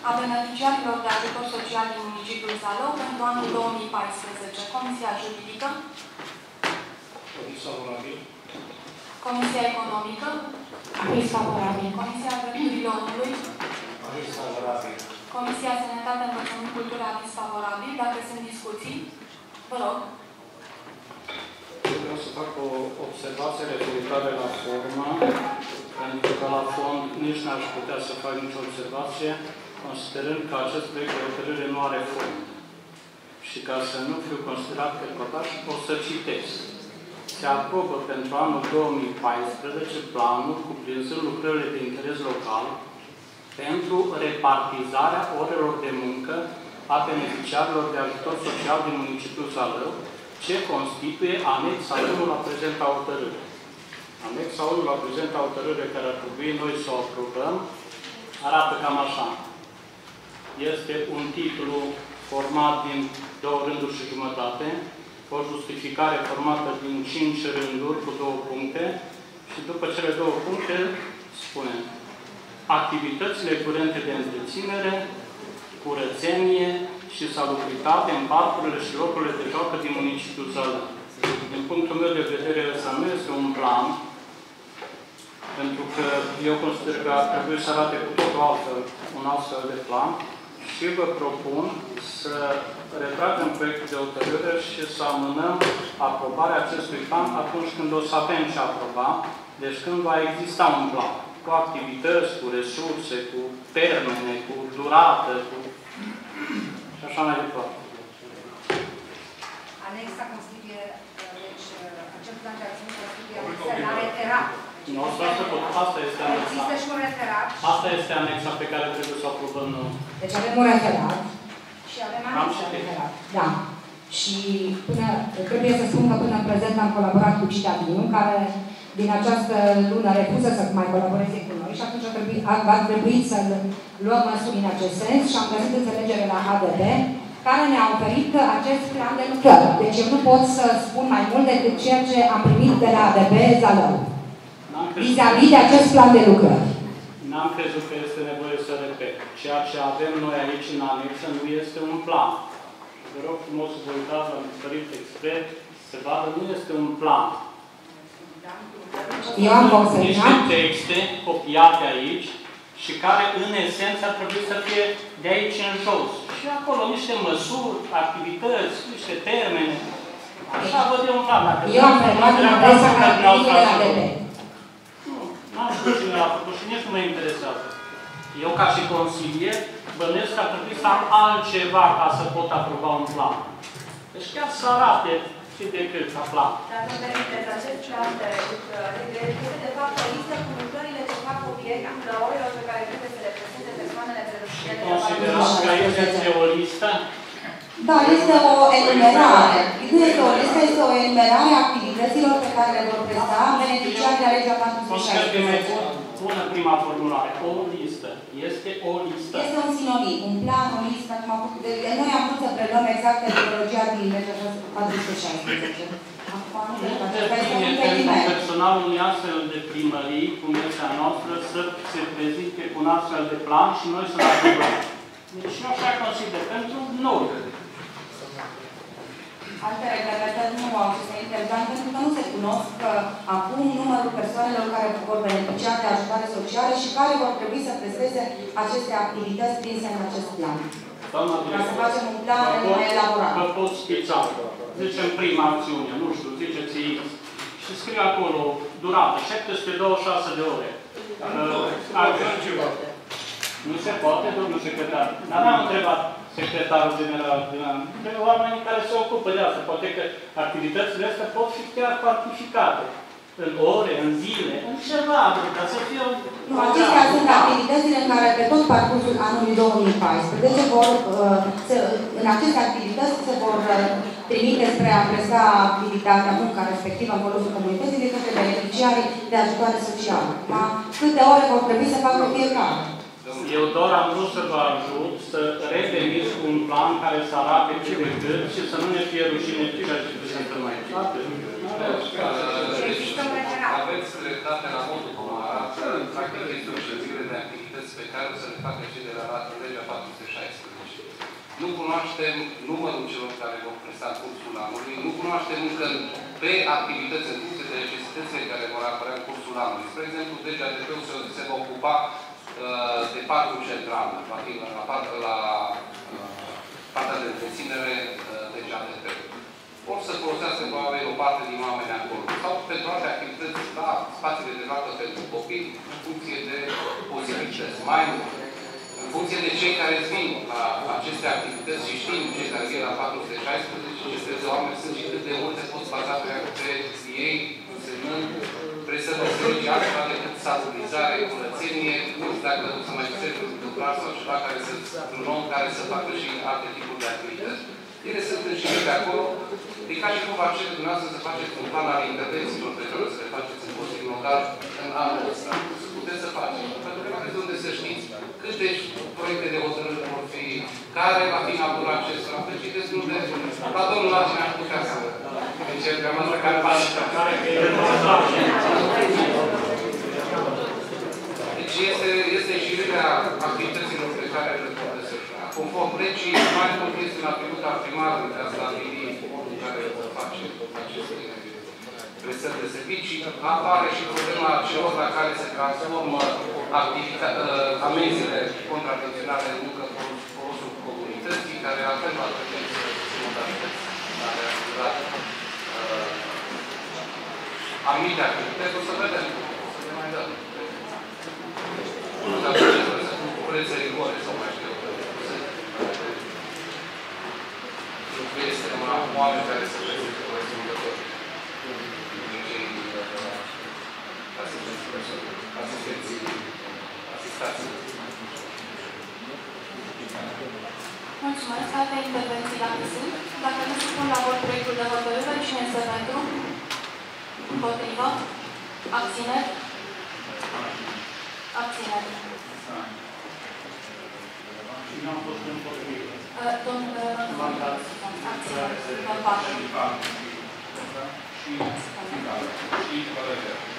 a beneficiarilor de ajutor social din municipiul Zalău pentru anul 2014. Comisia Juridică. Aviz favorabil. Comisia Economică. Aviz favorabil. Comisia Drepturilor Omului. Aviz favorabil. Comisia Sănătate, Învățământ, Cultură, aviz favorabil. Dacă sunt discuții, vă rog. Eu vreau să fac o observație referitoare la formă, pentru că la fond nici n-aș putea să fac nicio observație, considerând că acest proiect de hotărâre nu are formă. Și ca să nu fiu considerat călcătaș, o să citesc. Se aprobă pentru anul 2014 planul cuprinzând lucrările de interes local pentru repartizarea orelor de muncă a beneficiarilor de ajutor social din municipiul Zalău, ce constituie anexa 1 la prezenta hotărâre. Anexa 1 la prezenta hotărâre care ar trebui noi să o aprobăm arată cam așa. Este un titlu format din 2 rânduri și jumătate, o justificare formată din 5 rânduri cu 2 puncte și după cele 2 puncte spune activitățile curente de întreținere, curățenie și salubritate în parcurile și locurile de joacă din municipiul Zalău. Din punctul meu de vedere, ăsta nu este un plan, pentru că eu consider că ar trebui să arate cu totul altfel un astfel de plan și vă propun să retragem proiectul de hotărâre și să amânăm aprobarea acestui plan atunci când o să avem ce aproba, deci când va exista un plan, cu activități, cu resurse, cu termene, cu durată, cu... și așa mai departe. Anexa constituie, deci, acel plan de acțiune constituie anexa la referat. Nu, asta este anexa. Există și un referat. Asta este anexa pe care trebuie să o aprobăm noi. Deci avem un referat. Și avem anexa. Da. Și trebuie să spun că până în prezent am colaborat cu Citadinu, care din această lună refuză să mai colaboreze cu noi și atunci a trebuit să luăm măsuri în acest sens și am găsit înțelegere la ADB, care ne-a oferit acest plan de lucrări. Deci eu nu pot să spun mai mult decât ceea ce am primit de la ADB Zalău. Vis-a-vis de acest plan de lucrări. N-am crezut că este nevoie să repet. Ceea ce avem noi aici în anexă nu este un plan. Vă rog frumos să vă uitați la diferit expert, să vadă, nu este un plan. Eu am consemnat niște texte copiate aici și care, în esență, ar trebui să fie de aici în jos. Și acolo niște măsuri, activități, niște termene. Așa văd eu un plan. Eu am preluat în adresa caracteristicii de la DB. Nu, n-am știut cine l-a făcut și nici nu mă interesează. Eu, ca și consilier, bănuiesc că ar trebui să am altceva ca să pot aproba un plan. Deci chiar să arate și decât ca plan. Dacă îmi permiteți, acest plan de lucrări este de fapt o listă cu lucrările ce fac obiectul orelor pe care trebuie să le prezinte persoanele beneficiare. Considerați că aici este o listă? Da, este o enumerare. Nu este o listă, este o enumerare a activităților pe care le vor presta beneficiarii de legea 416. Bună prima formulare. O listă. Este o listă. Este un sinonim, un plan, o listă. Noi am vrut să preluăm exact terminologia din legea 416. Pentru personalul unui astfel de primării, cum este a noastră, să se prezinte cu un astfel de plan și noi să-l aprobăm. Deci eu așa consider. Pentru noi. Alte reglementări nu au aceste intervani, pentru că nu se cunosc acum numărul persoanelor care vor beneficia de ajutoare sociale și care vor trebui să presteze aceste activități prinse în acest plan. Ca să facem un plan mai elaborat. Vă pot schița. Zicem prima acțiune, nu știu, ziceți și scriu acolo durată, 726 de ore. Nu se poate, domnul secretar. Dar n-am întrebat secretarul general de oamenii care se ocupă de asta. Poate că activitățile astea pot fi chiar cuantificate. În ore, în zile, în ceva, ca să fie... Nu, acestea sunt activitățile în care pe tot parcursul anului 2014 în aceste activități se vor trimite spre a presta activitatea, munca respectivă în folosul comunității de către beneficiarii de ajutoare sociale. Câte ore vor trebui să facă fiecare? Eu doar am vrut să vă ajut să reveniți cu un plan care să arate cât de cât și să nu ne fie rușine ceea ce se întâmplă aici. Aveți dreptate la modul cum arată. Practic este o șezire de activități pe care să le facă și de la legea 416. nu cunoaștem numărul celor care vor presta cursul anului, nu cunoaștem încă pe activități în funcție de necesitățile care vor apărea în cursul anului. Spre exemplu, DGADP-ul se va ocupa de parcul central, va fi la partea de întreținere DGADP. Vor să folosească probabil o parte din oameni acolo. Sau pentru alte activități la spațiile de dată pentru copii, în funcție de posibilități. Mai mult, în funcție de cei care vin la aceste activități și știm cei care vin la 416, ce de oameni sunt și cât de multe pot baza pe ei, însemnând presări de servicii altceva decât salurizare, curățenie, nu știu dacă să mai găsești un lucrar sau ceva care un om care să facă și alte tipuri de activități. Ele sunt înșine de acolo. E ca și cum v-ar cere dumneavoastră să faceți un plan al intervențiilor pe care o să le faceți în Consiliul Local în anul ăsta. Puteți să faceți. Pentru că aveți unde să știți câte proiecte de hotărâri vor fi, care va fi natura acestora. Că citeți unde, la domnul Laci ne-am putea să încercăm asta care face. Deci este șirea activităților pe care le pot desfășura. Conform legii, mai mult este în atributul al primarului de a stabili modul în care vor face aceste prestări de servicii. Apare și problema celor la care se transformă amenziile contravenționale în muncă folosul comunității, care altfel va trebui să se modalități la realizat anumite activități. O să vedem. O să ne mai dăm. Nu știu dacă să spun cu prețe rigore sau mai știu. Nu este numai oameni care să prezinte corespunzători. Mulțumesc. Alte intervenții dacă sunt? Dacă nu supun la vot proiectul de hotărâre, cine este pentru? Împotrivă? Abțineri? Abțineri. Cine a fost împotrivă? Domnul Abțineri. Domnul Pașă. Și